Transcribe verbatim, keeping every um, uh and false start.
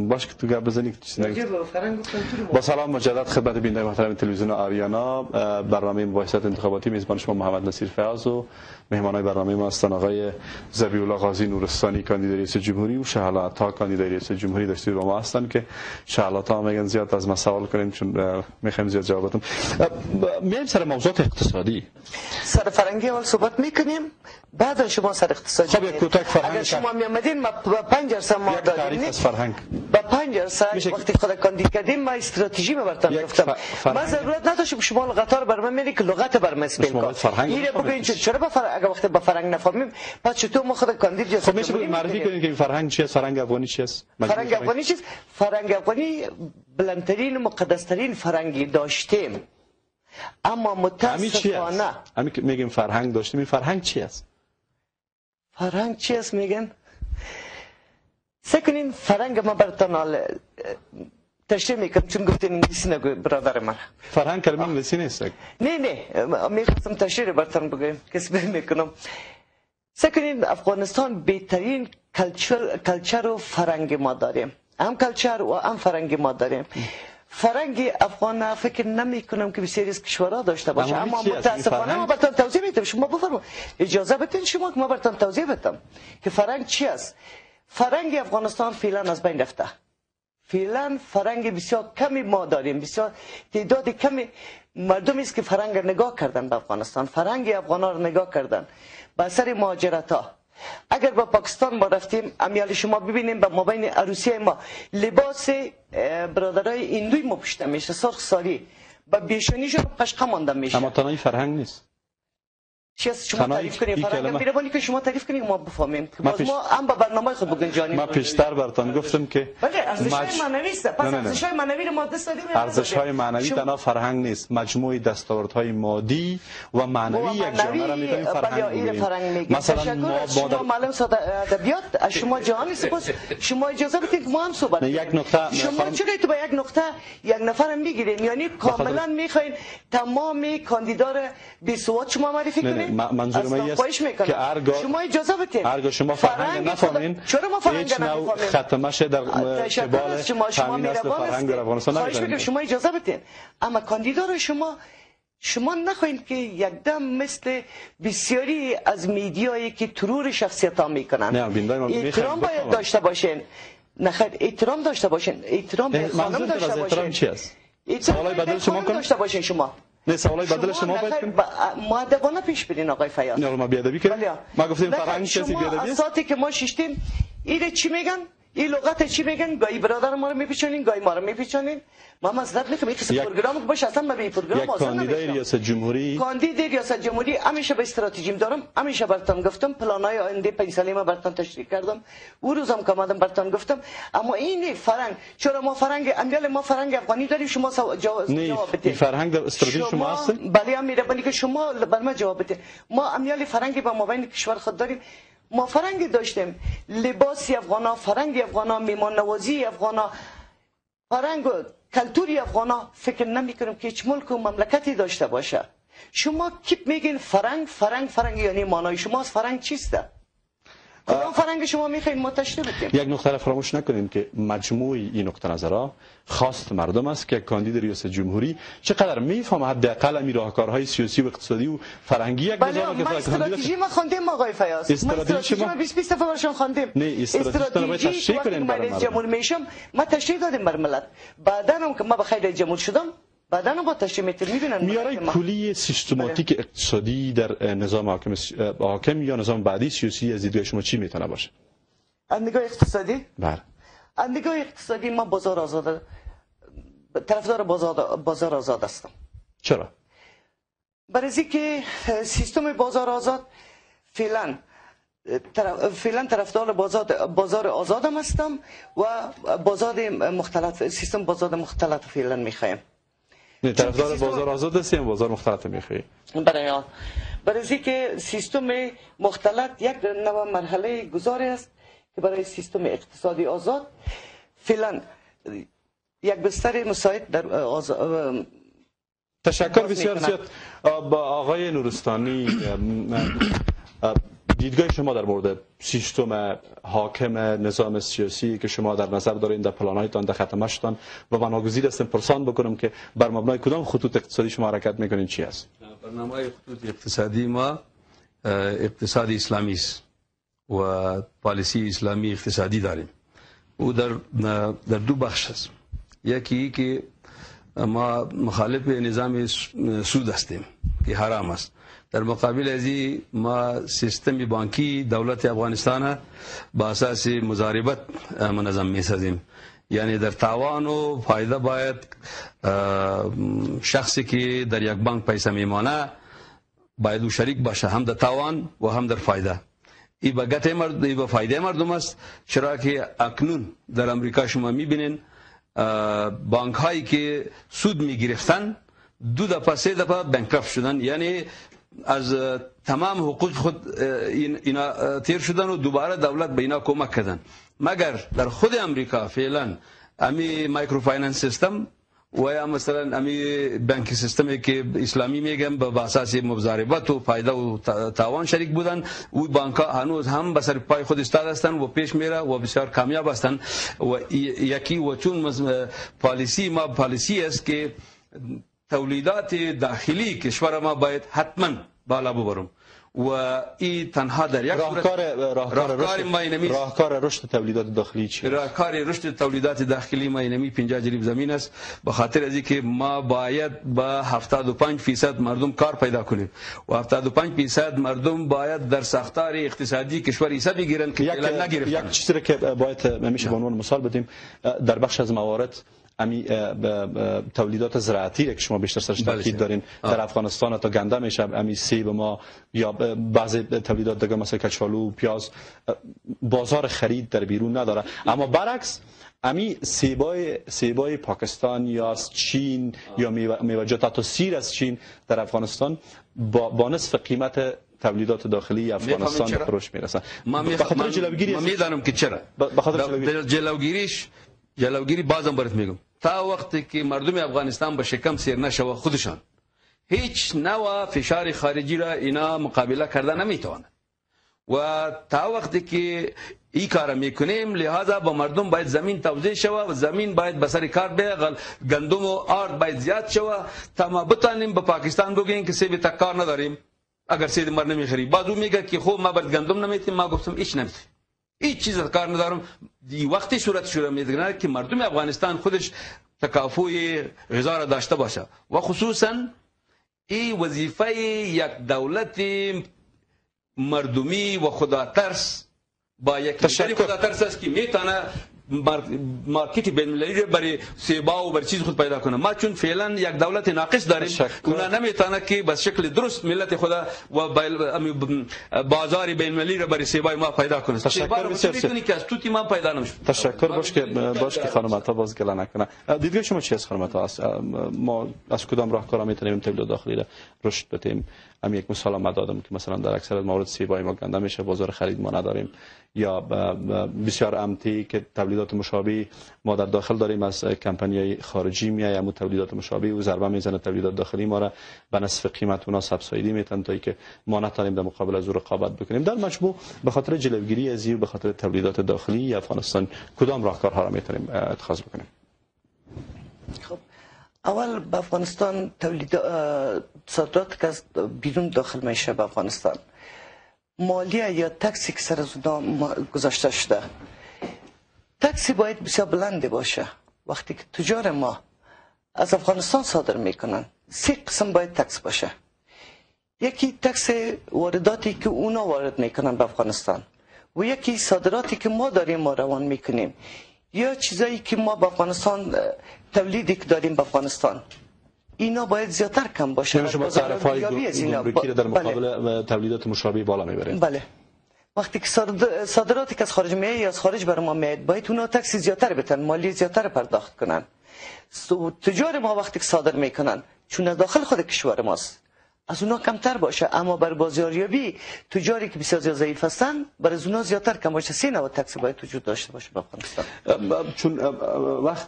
باش که تو گپ بزنی با سلام مجدد خدمت بیننده محترم تلویزیون آریانا. برنامه مباحثات انتخاباتی میزبان شما محمد نصیر فیاض و مهمانای برنامه ما هستند آقای ذبیح الله قاضی نورستانی کاندید رئیس جمهوری و شهلا عطا کاندید رئیس جمهوری داشتید با ما هستند که شهلا عطا میگن زیاد از ما سوال کنیم چون میخوایم زیاد جواب بدیم. میایم سر موضوعات اقتصادی. سر فرنگی اول صحبت میکنیم بعد شما سر اقتصادی. خب یک کوتاه فرهنگ. اگر شما میامدین ما با پنج درصد ما دادیم از فرهنگ با پنج درصد وقتی خود کاندید کردیم ما استراتژی ما براتون گفتم. ما ضرورت نداشت شما لغت رو بر من میگی که لغت بر من اسپیل کن. اینو بگین چرا با فرهنگ اگر وقتی با فرهنگ نفهمیم پس چطور ما خود کاندید جلسه. خب میشه معرفی کنید که این فرهنگ چیه؟ فرهنگ افغانی چیه؟ فرهنگ افغانی چیه؟ فرهنگ افغانی بلندترین و مقدسترین فرهنگی داشتیم. اما متاسفانه همین که میگیم فرهنگ داشتیم، این فرهنگ چی است؟ فرهنگ چی است میگن؟ سکنین فرهنگ ما براتون تشریح میکنم چون گفتین انگلیسی نگو برادر من. فرهنگ کلمه انگلیسی نیست. نه نه میخواستم تشریح براتون بگم کسب میکنم. سکنین افغانستان بهترین کلچر کلچر و فرهنگ ما داریم. هم کلچر و هم فرهنگ ما داریم. فرهنگ افغان فکر نمی کنم که بسیاری از کشورها داشته باشه، اما متاسفانه ما براتون توضیح میدم. شما بفرمایید اجازه بدین شما که ما براتون توضیح بدم که فرهنگ چی است. فرهنگ افغانستان فعلا از بین رفته. فعلا فرهنگ بسیار کمی ما داریم، بسیار تعداد کمی مردمی است که فرهنگ نگاه کردن به افغانستان، فرهنگ افغانا رو نگاه کردن به اثر مهاجرت ها. اگر با پاکستان ما رفتیم امیال شما ببینیم با مابین عروسی ما لباس برادرای هندوی ما پوشیده میشه، سرخ ساری با بیشونیشون قشقه مانده میشه. اما تنها فرهنگ نیست. چی است شما تعریف کنید فرهنگ میربانی که شما تعریف کنید ما بفهمیم که باز ما هم با برنامه خود بگنجانیم. ما پیشتر براتون گفتم که بله ارزش‌های معنوی است. پس ارزش‌های معنوی رو ما دست دادیم. ارزش‌های معنوی تنها فرهنگ نیست، مجموعه دستاوردهای مادی و معنوی یک جامعه را می‌تونیم فرهنگ بگیم. مثلا ما شما معلم ادبیات از شما جهانی سپاس شما اجازه بدید که ما هم صحبت کنیم. یک نقطه شما چرا تو با یک نقطه یک نفر میگیرین؟ یعنی کاملا می‌خواین تمام کاندیدا بی سواد شما معرفی کنید؟ منظور من است که هرگاه شما اجازه بدید هرگاه شما فرهنگ نفهمین چرا ما فرهنگ نفهمیم ختمه شه در قبال شما شما فرهنگ در افغانستان نمی‌دونید. شما اجازه بدید اما کاندیدا رو شما شما نخواهید که یکدم مثل بسیاری از میدیایی که ترور شخصیت ها میکنن احترام باید داشته باشین. نخیر احترام داشته باشین، احترام به خانم داشته باشین. چی است؟ سوالای بدل شما کنید داشته باشین. شما نه سوالای بدل شما باید کنید. مؤدبانه پیش برین آقای فیاض. نه ما بیادبی کردیم. ما گفتیم فرهنگ کسی بیادبی است. اساتی که ما شیشتیم ایده چی میگن؟ این لغت چی میگن؟ گاهی برادر ما رو میپیچونین، گاهی ما رو میپیچونین. ما مزدت میکنم این پروگرام باشه اصلا ما به پروگرام واسه نمیشه. کاندید ریاست جمهوری کاندید ریاست جمهوری همیشه به استراتژیم دارم، همیشه براتون گفتم پلانای آینده پنج ساله ما براتون تشریح کردم. اون روزم که اومدم براتون گفتم اما این فرهنگ چرا ما فرهنگ امیال ما فرهنگ افغانی داریم شما جواب بدید. این فرهنگ در استراتژی شما هست؟ بله هم میره که شما بر ما جواب بدید. ما امیال فرهنگ با مابین کشور خود داریم. ما فرهنگ داشتیم، لباسی افغانا، فرهنگ افغانا، میهمان نوازی افغانا، فرهنگ کلتوری افغانا فکر نمی کنم که هیچ ملک و مملکتی داشته باشه. شما کیپ میگین فرهنگ فرهنگ فرهنگ یعنی معنای شما از فرهنگ چیسته؟ کدام فرهنگ شما میخواین ما تشریح بدیم؟ یک نکته را فراموش نکنیم که مجموع این نقطه نظرها خواست مردم است که کاندید ریاست جمهوری چقدر میفهمه حداقل این راهکارهای سیاسی و اقتصادی و فرهنگی یک نظام که استراتژی ما خواندیم آقای فیاض. استراتژی ما بیست بیست دفعه براشون خواندیم. نه استراتژی رو تشریح کنیم برای مردم. جمهور میشم ما تشریح دادیم بر ملت. بعدا هم که ما به خیر جمهور شدم بعدا هم با تشریح میتونم میبینن میارای کلی سیستماتیک اقتصادی در نظام حاکم حاکم یا نظام بعدی سیاسی از دیدگاه شما چی میتونه باشه؟ از نگاه اقتصادی؟ بله. از نگاه اقتصادی ما بازار آزاد طرفدار بازار بازار آزاد هستم. چرا؟ برای اینکه سیستم بازار آزاد فعلا فعلا طرفدار بازار بازار آزاد هستم و بازار مختلط سیستم بازار مختلط فعلا میخوایم. نه طرفدار بازار آزاد هستیم بازار مختلط میخوایی. برای برای اینکه سیستم مختلط یک نوع مرحله گذاری است که برای سیستم اقتصادی آزاد فعلا یک بستر مساعد در آزاد. تشکر بسیار زیاد با آقای نورستانی. دیدگاه شما در مورد سیستم حاکم نظام سیاسی که شما در نظر دارین در پلان‌هایتان در ختمشتان و من ناگزیر هستم پرسان بکنم که بر مبنای کدام خطوط اقتصادی شما حرکت میکنین چی است؟ برنامه خطوط اقتصادی ما اقتصاد اسلامی است و پالیسی اسلامی اقتصادی داریم. او در در دو بخش است. یکی که ما مخالف نظام سود هستیم که حرام است. در مقابل ازی ما سیستم بانکی دولت افغانستان با اساس مضاربت منظم می‌سازیم. یعنی در تاوان و فایده باید شخصی که در یک بانک پیسه میمانه باید او شریک باشه، هم در تاوان و هم در فایده. ای با گته مرد ای با فایده مردم است، چرا که اکنون در امریکا شما میبینین بانک هایی که سود میگرفتن دو دفعه سه دفعه بانکرافت شدن، یعنی از تمام حقوق خود اینا تیر شدن و دوباره دولت به اینا کمک کردن. مگر در خود امریکا فعلا امی مایکرو فایننس سیستم و یا مثلا امی بانکی سیستمی که اسلامی میگم به اساس مضاربت و فایده و تاوان شریک بودن، او بانک ها هنوز هم به سر پای خود ایستاده هستند و پیش میره و بسیار کامیاب هستند. و یکی و چون پالیسی ما پالیسی است که تولیدات داخلی کشور ما باید حتما بالا ببرم و این تنها در یک راهکار راهکار ما اینمی راهکار رشد تولیدات داخلی چی؟ راهکار رشد تولیدات داخلی ما اینمی پنجاه جریب زمین است، به خاطر از اینکه ما باید با هفتاد و پنج درصد مردم کار پیدا کنیم و هفتاد و پنج درصد مردم باید در ساختار اقتصادی کشور حصہ بگیرن که فعلا نگرفتن. یک چیزی که باید میشه به عنوان مثال بدیم، در بخش از موارد امی تولیدات زراعتی که شما بیشتر سرش تاکید دارین در افغانستان تا گنده میشه، امی سیب ما یا بعضی تولیدات دیگه مثل کچالو، پیاز بازار خرید در بیرون نداره. اما برعکس امی سیبای سیبای پاکستان یا از چین یا میوه‌جات تا سیر از چین در افغانستان با, با نصف قیمت تولیدات داخلی افغانستان به فروش میرسن. ما میدانم که چرا به خاطر جلوگیریش جلوگیری بازم برات میگم، تا وقتی که مردم افغانستان به شکم سیر نشوه خودشان هیچ نوع فشار خارجی را اینا مقابله کردن نمیتوانند و تا وقتی که این کار میکنیم لہذا با مردم باید زمین توزیع شوه و زمین باید بسر کار بیغل گندم و آرد باید زیاد شوه تا ما بتانیم به پاکستان بگوییم که سیب تک کار نداریم اگر سیب مر نمیخری. بعضو میگه که خب ما باید گندم نمیتیم، ما گفتم هیچ نمیتیم، هیچ چیز کار ندارم. دی وقتی صورت شده میگه که مردم افغانستان خودش تکافوی غذا را داشته باشه و خصوصا این وظیفه یک دولت مردمی و خدا ترس با یک تشکر خدا ترس است که میتونه مارکت بین المللی برای سیبا و برای چیز خود پیدا کنه. ما چون فعلا یک دولت ناقص داریم اونا نمیتونه که به شکل درست ملت خدا و بازار بین المللی را برای سیبای ما پیدا کنه. تشکر میتونی که از توتی ما پیدا نمیشه. تشکر باش که باش که خانم عطا باز گله نکنه. دیدگاه شما چی است خانم عطا؟ ما از کدام راهکارا میتونیم تولید داخلی را رشد بدیم؟ هم یک مثال ما دادم که مثلا در اکثر موارد سیبای ما گنده میشه، بازار خرید ما نداریم، یا بسیار امتی که تولیدات مشابه ما در داخل داریم از کمپانی‌های خارجی میاد یا تولیدات مشابه و ضربه میزنه تولیدات داخلی ما را به نصف قیمت اونا سابسایدی میتن تا اینکه ما نتونیم در مقابل از او رقابت بکنیم. در مجموع به خاطر جلوگیری از این به خاطر تولیدات داخلی افغانستان کدام راهکارها را میتونیم اتخاذ بکنیم؟ خب اول به افغانستان تولید صادرات که از بیرون داخل میشه به افغانستان مالیه یا تکسی که سر از اونا گذاشته شده، تکسی باید بسیار بلند باشه. وقتی که تجار ما از افغانستان صادر میکنن سه قسم باید تکس باشه. یکی تکس وارداتی که اونا وارد میکنن به افغانستان و یکی صادراتی که ما داریم ما روان میکنیم یا چیزایی که ما به افغانستان تولیدی که داریم به افغانستان اینا باید زیادتر کم باشه. یعنی شما تعرفه‌های گمرکی را در مقابل تولیدات مشابه بالا میبرید؟ بله. وقتی که صادراتی که از خارج میاد یا از خارج بر ما میاد باید اونا تکس زیادتر بتن، مالی زیادتر پرداخت کنن. تجار ما وقتی که صادر میکنن چون از داخل خود کشور ماست از اونا کمتر باشه، اما بر بازاریابی تجاری که بسیار ضعیف هستن بر از اونا زیادتر کم باشه. سه نوع تکس باید وجود داشته باشه به افغانستان. چون وقت